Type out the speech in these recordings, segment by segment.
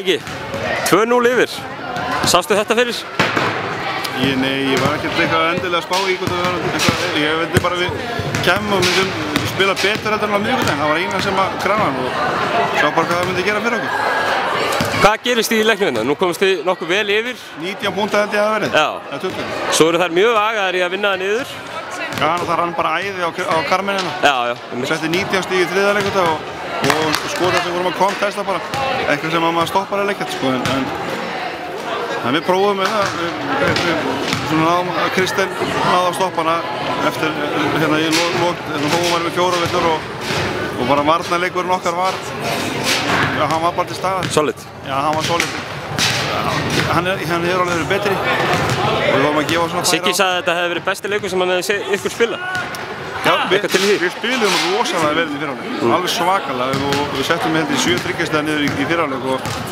Ekki, 2-0 yfir. Sástu þetta fyrir? Nei, ég var ekkert eitthvað endilega að spá í hvort það var eitthvað. Ég vildi bara við kemum og myndum spila betur heldur en á miðvikudaginn. Það var eina sem að kranan og sjá bara hvað það myndi gera fyrir okkur. Hvað gerist í leiknum? Nú komist þið nokkuð vel yfir. 19 púnta held ég að það verið. Já. Eða 20. Svo eru þær mjög agaðar í að vinna það niður. Já, það rann bara æði á karminina. Já. Setti 19 stig í þriðja leikvölda og skotað sem vorum að kontesta bara. Eitthvað sem maður stoppar eða ekkert sko, en við prófum með það. Við náðum að Kristinn náði að stoppa hana eftir hérna í lók. Hóum varum við 4 villur og bara varnarleikurinn okkar var, já, hann var bara til staðar. Solid. Já, hann var solid. Hann hefur alveg verið betri og við vorum að gefa svona færa á. Siggi sagði að þetta hefði verið besti leikur sem hann hefði séð ykkur spila. Já, við spilum rosalega vel í fyrrháleik, alveg svakalega og við settum held í 7 þryggjastæða niður í fyrrháleik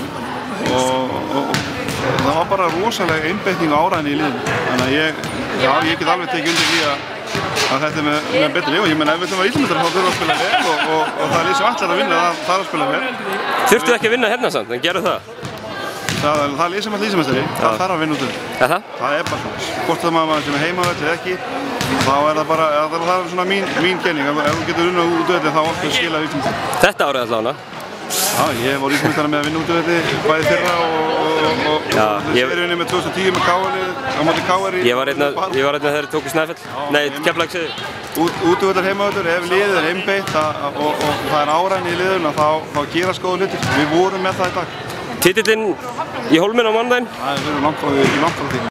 og það var bara rosalega einbeitning og áræðni í liðinu. Þannig að ég get alveg tekið undir því að þetta er með betri lið og ég menn ef við ætlum að vera Íslandsmeistarar þá þurfum við að spila vel og það er lið sem allir að vinna, það er að spila vel. Þurftu ekki að vinna hérna samt, en gerðu það? Það er lið sem allir Íslandsmeistari, það þarf að vinna út af því. Það er bara svona. Hvort það maður sem er heimavöll eða ekki, þá er það bara, það er svona mín kenning. Ef þú getur unnið út af því þá áttu að skila Íslandsmeistari. Þetta árið allavega? Já, ég var Íslandsmeistari með að vinna út af því bæði fyrra og seriunni með 2010 með á móti KR í. Ég var einna þegar þeir tóku Snæfell. Nei, Keflavík segði. Útivöldur, heimavöllur, ef liðið er einbeitt og það er áræðni í liðuna þá gerast góða hlutir. Við vorum með það í dag. Titillinn í Hólminn á mánudaginn? Það er langt frá því.